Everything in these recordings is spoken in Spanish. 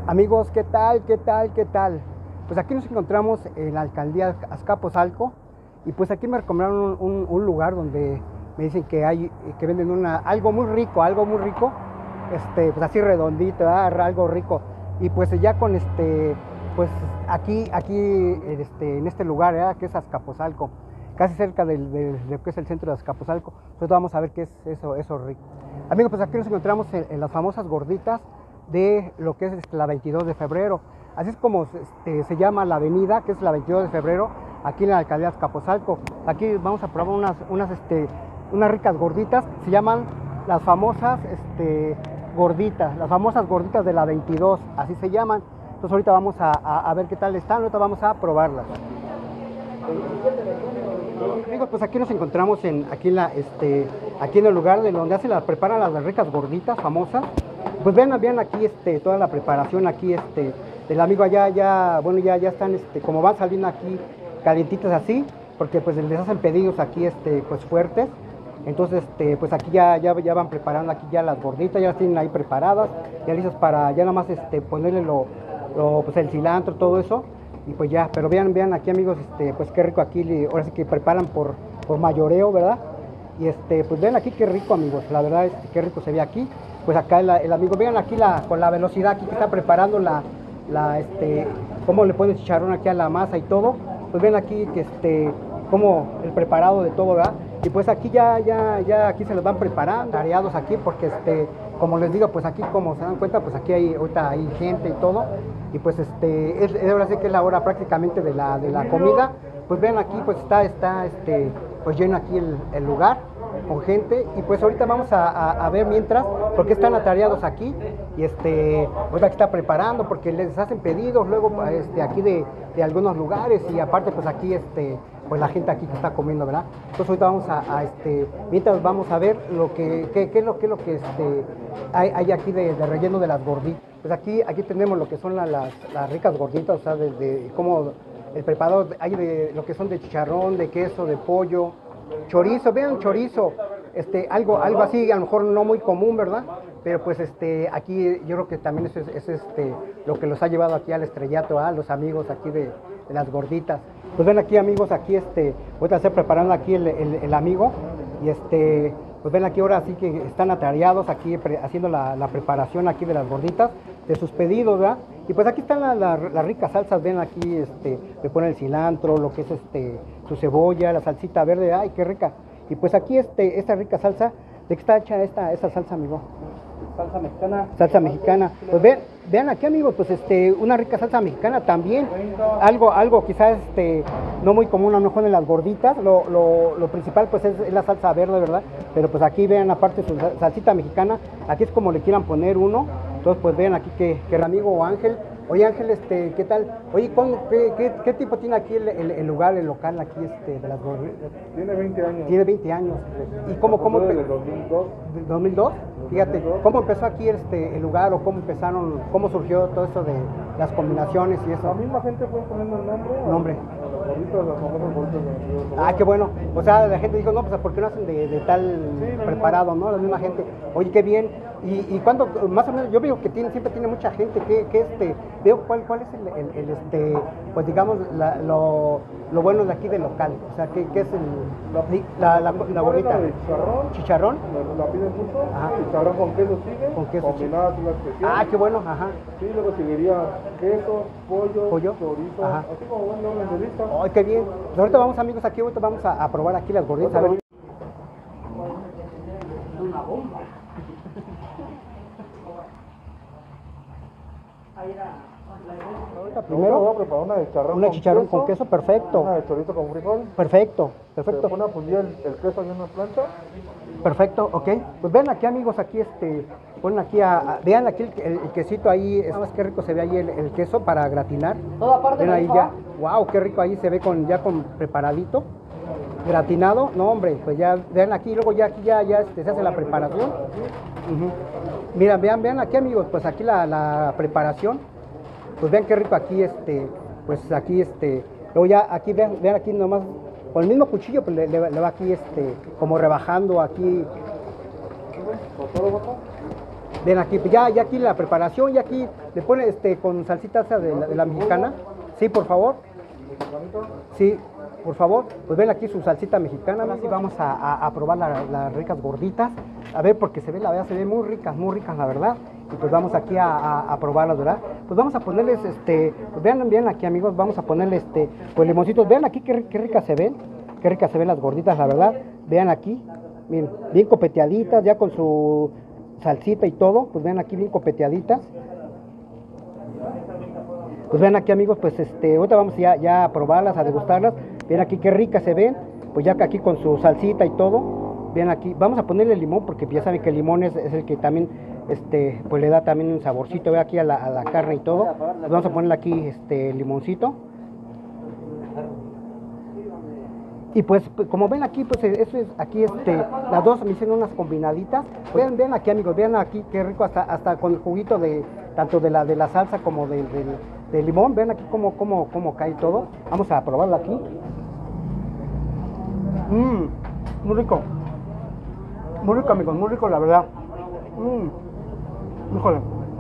Amigos, ¿qué tal? ¿Qué tal? ¿Qué tal? Pues aquí nos encontramos en la alcaldía Azcapotzalco y pues aquí me recomendaron un lugar donde me dicen que venden algo muy rico, pues así redondito, ¿verdad? Algo rico. Y pues ya con pues aquí en este lugar, ¿verdad? Que es Azcapotzalco, casi cerca de lo que es el centro de Azcapotzalco. Entonces vamos a ver qué es eso rico. Amigos, pues aquí nos encontramos en las famosas gorditas de lo que es la 22 de febrero. Así es como se llama la avenida, que es la 22 de febrero, aquí en la alcaldía de Azcapotzalco. Aquí vamos a probar unas ricas gorditas, se llaman las famosas las famosas gorditas de la 22, así se llaman. Entonces ahorita vamos a ver qué tal están, ahorita vamos a probarlas. Amigos, pues aquí nos encontramos aquí en el lugar de donde preparan las ricas gorditas famosas. Pues vean aquí toda la preparación aquí del amigo allá, ya están como van saliendo aquí calientitas así, porque pues les hacen pedidos aquí pues fuertes. Entonces pues aquí ya van preparando aquí ya las gorditas, ya las tienen ahí preparadas, ya listas para ya nada más ponerle pues el cilantro, todo eso. Y pues ya, pero vean aquí amigos, pues qué rico aquí, ahora sí que preparan por mayoreo, ¿verdad? Y pues vean aquí qué rico amigos, la verdad qué rico se ve aquí. Pues acá el amigo, vean aquí con la velocidad aquí que está preparando cómo le pone chicharrón aquí a la masa y todo. Pues ven aquí que como el preparado de todo, ¿verdad? Y pues aquí ya aquí se los van preparando, tareados aquí, porque como les digo, pues aquí como se dan cuenta, pues aquí ahorita hay gente y todo. Y pues ahora sí que es la hora prácticamente de la comida. Pues ven aquí, pues está pues lleno aquí el lugar con gente. Y pues ahorita vamos a ver mientras, porque están atareados aquí. Y pues aquí está preparando, porque les hacen pedidos luego aquí de algunos lugares. Y aparte pues aquí pues la gente aquí que está comiendo, ¿verdad? Entonces ahorita vamos mientras vamos a ver qué es lo que hay aquí de relleno de las gorditas. Pues aquí tenemos lo que son las ricas gorditas, o sea, como el preparado hay de lo que son de chicharrón, de queso, de pollo, chorizo, vean chorizo, algo así, a lo mejor no muy común, ¿verdad? Pero pues aquí yo creo que también es lo que los ha llevado aquí al estrellato, a los amigos aquí de las gorditas. Pues ven aquí amigos, aquí ahorita está preparando aquí el amigo y pues ven aquí ahora sí que están atareados aquí haciendo la preparación aquí de las gorditas, de sus pedidos, ¿verdad? Y pues aquí están las ricas salsas, ven aquí, le ponen el cilantro, lo que es su cebolla, la salsita verde, ay, qué rica. Y pues aquí esta rica salsa, ¿de qué está hecha esta salsa, amigo? Salsa mexicana. Salsa mexicana. Pues vean aquí amigos, pues una rica salsa mexicana también. Algo quizás no muy común a lo mejor en las gorditas. Lo principal pues es la salsa verde, ¿verdad? Pero pues aquí vean aparte su salsita mexicana. Aquí es como le quieran poner uno. Entonces pues vean aquí que el amigo Ángel. Oye Ángel, ¿qué tal? Oye, ¿qué tipo tiene aquí el lugar, el local aquí de las gorditas? Tiene 20 años. Tiene 20 años. ¿Y cómo Desde el 2002. ¿Del 2002? Fíjate, ¿cómo empezó aquí el lugar o cómo surgió todo eso de las combinaciones y eso? La misma gente fue poniendo el nombre. A las gorditas, las famosas gorditas de Ah, qué bueno. O sea, la gente dijo, no, pues ¿por qué no hacen de tal preparado, no? La misma gente. Oye, qué bien. ¿Y cuándo, más o menos, yo veo que siempre tiene mucha gente, veo cuál es pues digamos, lo bueno de aquí del local? O sea, ¿qué es la gordita? Chicharrón. ¿Chicharrón? La piden mucho. Ajá. Chicharrón con queso sigue. Con queso. Combinada es la especial. Ah, qué bueno, ajá. Sí, luego seguiría queso, pollo, chorizo. Ajá. Así como van en la entrevista. Ay, qué bien. Pues ahorita vamos amigos, ahorita vamos a probar aquí las gorditas. A ver. Una bomba. Ahorita primero voy a preparar una de chicharrón. una chicharrón con queso, perfecto. Una de chorizo con frijol. Perfecto. Se pone a fundir el queso en una plancha. Perfecto, ok. Pues ven aquí amigos, aquí ponen aquí vean aquí el quesito ahí, más qué rico se ve ahí el queso para gratinar. Toda parte ven de ahí ya, wow, qué rico ahí se ve ya con preparadito, gratinado, no hombre, pues ya vean aquí, luego ya aquí ya se hace la preparación. Mira, vean aquí amigos, pues aquí la preparación, pues vean qué rico aquí pues aquí luego ya aquí vean aquí nomás. Con el mismo cuchillo pues le va aquí como rebajando aquí. Ven aquí, ya aquí la preparación, ya aquí le pone con salsita esa de la mexicana. Sí, por favor. Sí, por favor. Pues ven aquí su salsita mexicana. Ahora sí vamos a probar las ricas gorditas. A ver, porque se ve, la verdad, se ven muy ricas, la verdad. Y pues vamos aquí a probarlas, ¿verdad? Pues vamos a ponerles, pues vean aquí, amigos, vamos a ponerle pues limoncitos. Vean aquí qué ricas se ven. Qué ricas se ven las gorditas, la verdad. Vean aquí, miren, bien copeteaditas, ya con su salsita y todo. Pues vean aquí bien copeteaditas. Pues vean aquí, amigos, pues ahorita vamos ya a probarlas, a degustarlas. Vean aquí qué ricas se ven, pues ya que aquí con su salsita y todo. Vean aquí, vamos a ponerle limón, porque ya saben que el limón es el que también, pues le da también un saborcito, ve aquí a la carne y todo. Pues vamos a ponerle aquí, limoncito. Y pues como ven aquí, pues eso es aquí, las dos me hicieron unas combinaditas. Vean aquí, amigos, vean aquí qué rico, hasta con el juguito tanto de la salsa como del limón. Ven aquí cómo cae todo. Vamos a probarlo aquí. Muy rico, amigos, muy rico, la verdad. Híjole.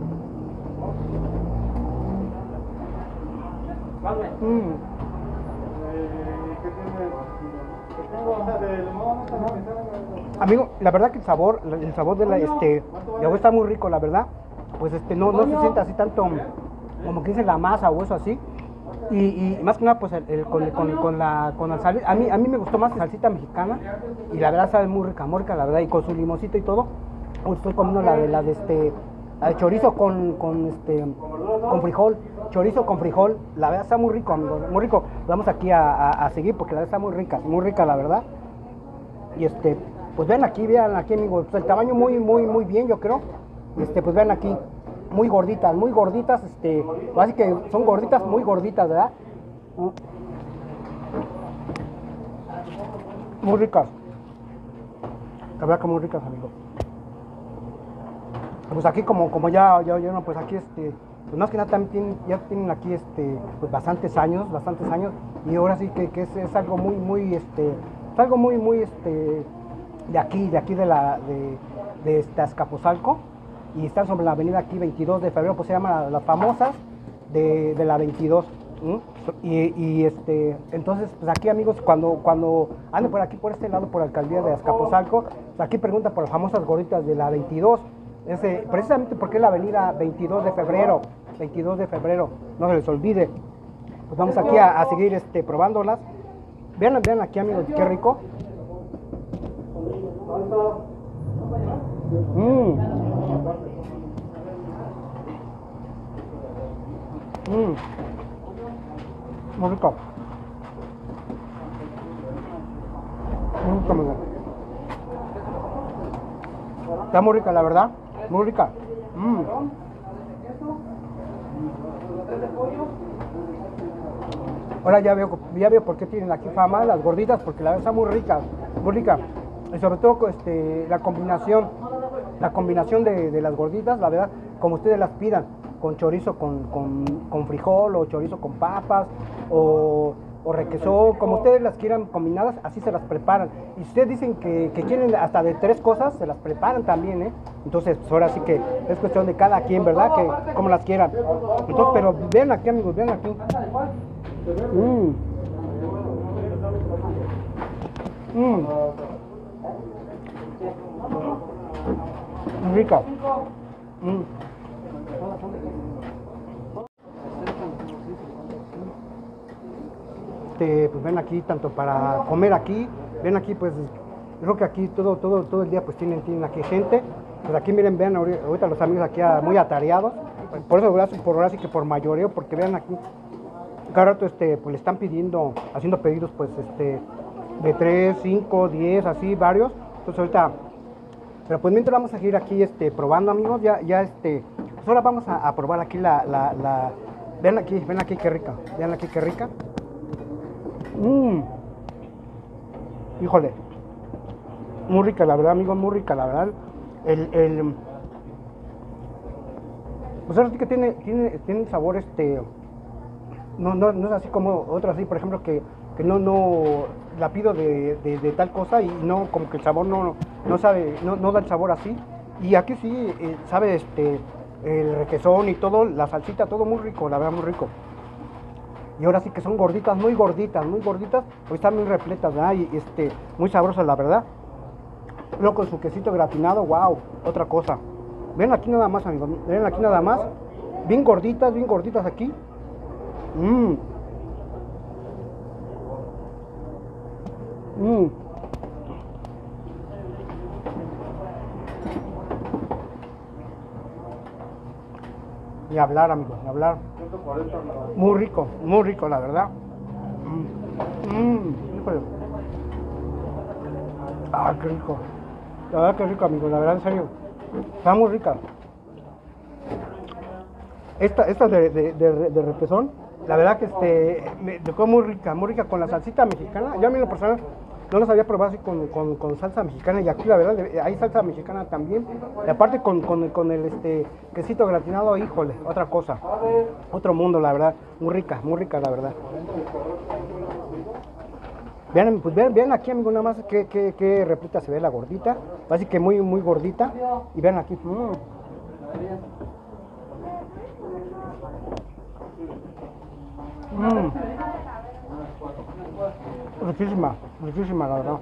Amigo, la verdad que el sabor de la agua está muy rico, la verdad. Pues no se siente así tanto como que dice la masa o eso así. Y más que nada, pues con la sal, a mí me gustó más la salsita mexicana. Y la verdad sabe muy rica, la verdad. Y con su limoncito y todo. Estoy comiendo la de chorizo con frijol. Chorizo con frijol. La verdad está muy rico, amigos, muy rico. Vamos aquí a seguir porque la verdad está muy rica, la verdad. Y pues vean aquí, amigos. Pues el tamaño muy bien, yo creo. Pues vean aquí. Muy gorditas, así que son gorditas, muy gorditas, ¿verdad? Muy ricas. La verdad que muy ricas, amigos. Pues aquí como ya no, pues aquí pues más que nada también ya tienen aquí pues bastantes años, y ahora sí que es algo muy es algo muy de aquí de Azcapotzalco. Y están sobre la avenida aquí 22 de febrero, pues se llaman las famosas de la 22. Entonces, pues aquí, amigos, cuando anden por aquí, por este lado, por la alcaldía de Azcapotzalco, pues aquí preguntan por las famosas gorditas de la 22. Precisamente porque es la avenida 22 de febrero, no se les olvide. Pues vamos aquí a seguir probándolas. Vean aquí, amigos, qué rico. Muy rico. Amigo. Está muy rica, la verdad. Muy rica. Ahora ya veo por qué tienen aquí fama las gorditas, porque la verdad está muy rica. Y sobre todo la combinación de las gorditas, la verdad, como ustedes las pidan, con chorizo con frijol, o chorizo con papas, o requesón, como ustedes las quieran combinadas, así se las preparan. Y si ustedes dicen que quieren hasta de 3 cosas, se las preparan también, ¿eh? Entonces, pues ahora sí que es cuestión de cada quien, ¿verdad? Que como las quieran. Entonces, pero vean aquí, amigos, vean aquí. Muy rica. Pues ven aquí, tanto para comer aquí, ven aquí, pues creo que aquí todo el día pues tienen aquí gente. Pues aquí miren, vean ahorita los amigos aquí muy atareados. Por eso, ahora sí que por mayoreo, porque vean aquí, cada rato pues le están haciendo pedidos pues de 3, 5, 10, así varios. Entonces ahorita, pero pues mientras vamos a seguir aquí probando, amigos, pues ahora vamos a probar aquí vean aquí qué rica, Híjole, muy rica, la verdad, amigos, muy rica, la verdad. Pues ahora sí que tiene sabor, no es así como otras, así, por ejemplo, que no la pido de tal cosa y no, como que el sabor no sabe, no da el sabor así. Y aquí sí, sabe, el requesón y todo, la salsita, todo muy rico, la verdad, muy rico. Y ahora sí que son gorditas, muy gorditas, pues están muy repletas, ¿verdad? Y muy sabrosas, la verdad. Luego con su quesito gratinado, wow, otra cosa. Ven aquí nada más, amigos, ven aquí nada más. Bien gorditas aquí. Mmm. Mmm. Ni hablar, amigos, ni hablar. 140 no. Muy rico, la verdad. Híjole. Ah, qué rico. La verdad que rico, amigos, la verdad, en serio. Está muy rica. Esta de repesón, la verdad que me dejó muy rica con la salsita mexicana. Yo a mí en lo personal no las había probado así con salsa mexicana, y aquí la verdad hay salsa mexicana también. Y aparte con el quesito gratinado, híjole, otra cosa. Otro mundo, la verdad. Muy rica, la verdad. Vean, pues vean aquí, amigo, nada más que repleta se ve la gordita. Así que muy gordita. Y vean aquí. Riquísima, la verdad.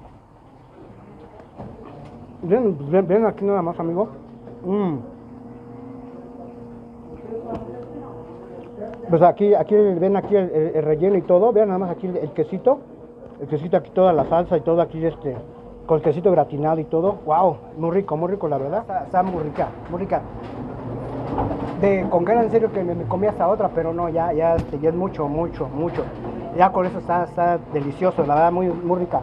Ven aquí nada más, amigo. Pues aquí ven aquí el relleno y todo. Vean nada más aquí el quesito. El quesito aquí, toda la salsa y todo aquí con el quesito gratinado y todo. Wow, muy rico, la verdad. Está muy rica, muy rica. Con ganas en serio que me comí hasta otra, pero no, ya es mucho. Ya con eso está delicioso, la verdad, muy rica.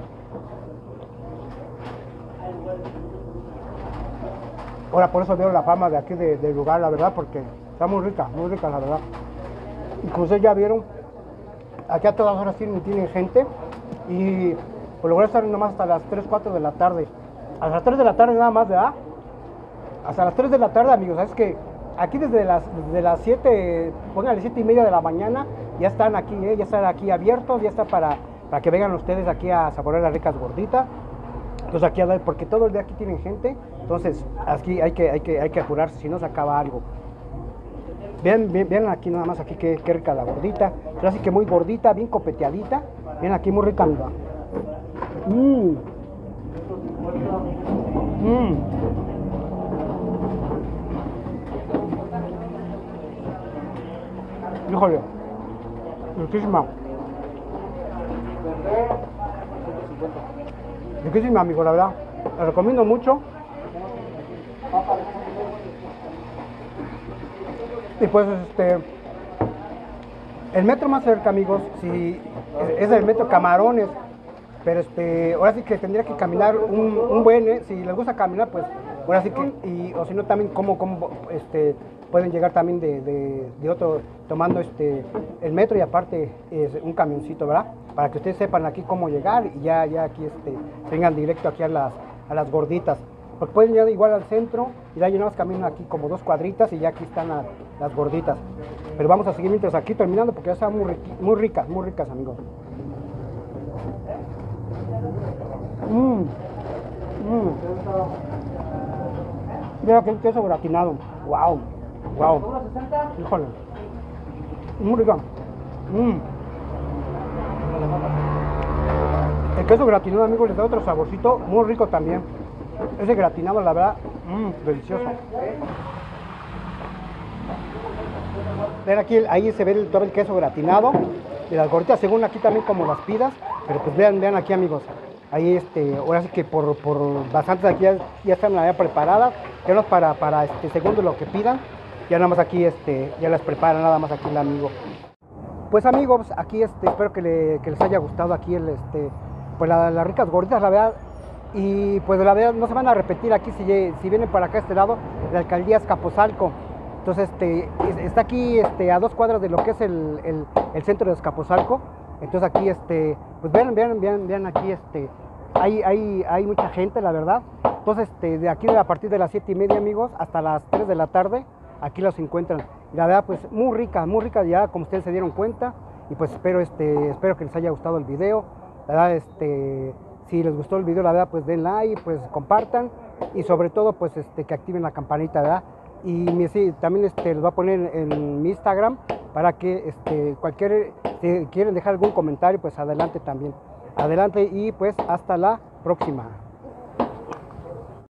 Ahora por eso veo la fama de aquí del lugar, la verdad, porque está muy rica, la verdad. Y como ustedes ya vieron, aquí a todas horas tienen gente, y por lograr estar nomás hasta las 3, 4 de la tarde. Hasta las 3 de la tarde nada más, ¿verdad? Hasta las 3 de la tarde, amigos. Es que aquí desde las 7, pónganle 7:30 de la mañana, ya están aquí abiertos, ya está para que vengan ustedes aquí a saborear las ricas gorditas. Entonces aquí porque todo el día aquí tienen gente, entonces aquí hay que apurarse, si no se acaba algo. Vean aquí nada más aquí qué rica la gordita. Pero así que muy gordita, bien copeteadita. Ven aquí muy rica, amiga. Híjole, riquísima. Riquísima, amigo, la verdad. La recomiendo mucho. Y pues el metro más cerca, amigos, si es el metro Camarones, pero ahora sí que tendría que caminar un buen, si les gusta caminar, pues ahora sí que, o si no también cómo pueden llegar también de otro, tomando el metro, y aparte un camioncito, ¿verdad? Para que ustedes sepan aquí cómo llegar, y ya aquí vengan directo aquí a las gorditas. Porque pueden llegar igual al centro, y de ahí nada más caminan aquí como 2 cuadritas, y ya aquí están las gorditas. Pero vamos a seguir mientras aquí terminando, porque ya están muy ricas, amigos. Mira que el queso gratinado. Wow. Híjole. Muy rica. El queso gratinado, amigos, les da otro saborcito muy rico también. Ese gratinado, la verdad, delicioso. Ven aquí, ahí se ve todo el queso gratinado y las gorditas, según aquí también como las pidas. Pero pues vean aquí, amigos. Ahí ahora sí que por bastantes aquí ya están preparadas. Ya no es para según lo que pidan. Ya nada más aquí ya las prepara nada más aquí el amigo. Pues amigos, aquí espero que les haya gustado aquí pues las ricas gorditas, la verdad. Y pues la verdad no se van a repetir aquí si vienen para acá a este lado, la alcaldía Azcapotzalco. Entonces está aquí a 2 cuadras de lo que es el centro de Azcapotzalco. Entonces aquí pues vean aquí hay mucha gente, la verdad. Entonces de aquí a partir de las 7:30, amigos, hasta las 3 de la tarde aquí los encuentran. Y la verdad pues muy rica ya, como ustedes se dieron cuenta. Y pues espero que les haya gustado el video. La verdad si les gustó el video, la verdad, pues den like, pues compartan. y sobre todo pues que activen la campanita, ¿verdad? Y sí, también los voy a poner en mi Instagram para que si quieren dejar algún comentario, pues adelante también. Adelante y pues hasta la próxima.